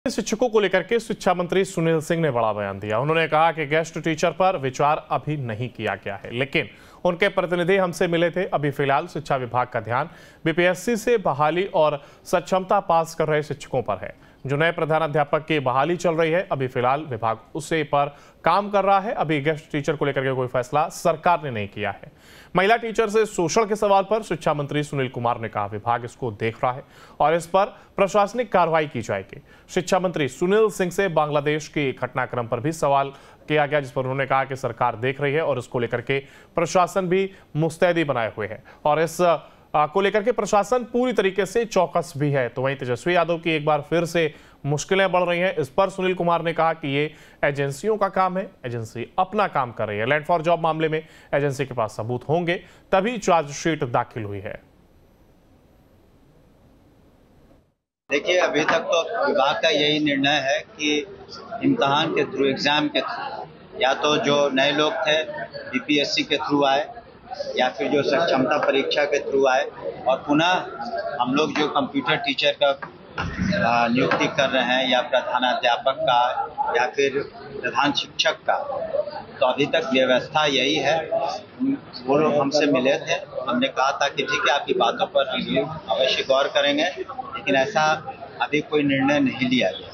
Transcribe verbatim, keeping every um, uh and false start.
शिक्षकों को लेकर के शिक्षा मंत्री सुनील सिंह ने बड़ा बयान दिया। उन्होंने कहा कि गेस्ट टीचर पर विचार अभी नहीं किया गया है, लेकिन उनके प्रतिनिधि हमसे मिले थे। अभी फिलहाल शिक्षा विभाग का ध्यान बीपीएससी से बहाली और सक्षमता पास कर रहे शिक्षकों पर है। जो नए प्रधानाध्यापक की बहाली चल रही है, अभी फिलहाल विभाग उसे पर काम कर रहा है। अभी गेस्ट टीचर को लेकर के कोई फैसला सरकार ने नहीं किया है। महिला टीचर से शोषण के सवाल पर शिक्षा मंत्री सुनील कुमार ने कहा, विभाग इसको देख रहा है और इस पर प्रशासनिक कार्रवाई की जाएगी। शिक्षा मंत्री सुनील सिंह से बांग्लादेश के घटनाक्रम पर भी सवाल किया गया, जिस पर उन्होंने कहा कि सरकार देख रही है और इसको लेकर के प्रशासन भी मुस्तैदी बनाए हुए है और इस को लेकर के प्रशासन पूरी तरीके से चौकस भी है। तो वहीं तेजस्वी यादव की एक बार फिर से मुश्किलें बढ़ रही हैं। इस पर सुनील कुमार ने कहा कि ये एजेंसियों का काम है, एजेंसी अपना काम कर रही है। लैंड फॉर जॉब मामले में एजेंसी के पास सबूत होंगे तभी चार्जशीट दाखिल हुई है। देखिए, अभी तक तो विभाग का यही निर्णय है कि इम्तिहान के थ्रू, एग्जाम के थ्रू, या तो जो नए लोग थे बीपीएससी के थ्रू आए या फिर जो सक्षमता परीक्षा के थ्रू आए, और पुनः हम लोग जो कंप्यूटर टीचर का नियुक्ति कर रहे हैं या प्रधानाध्यापक का या फिर प्रधान शिक्षक का, तो अभी तक व्यवस्था यही है। वो लोग हमसे मिले थे, हमने कहा था कि ठीक है, आपकी बातों पर रिव्यू अवश्य गौर करेंगे, लेकिन ऐसा अभी कोई निर्णय नहीं लिया गया।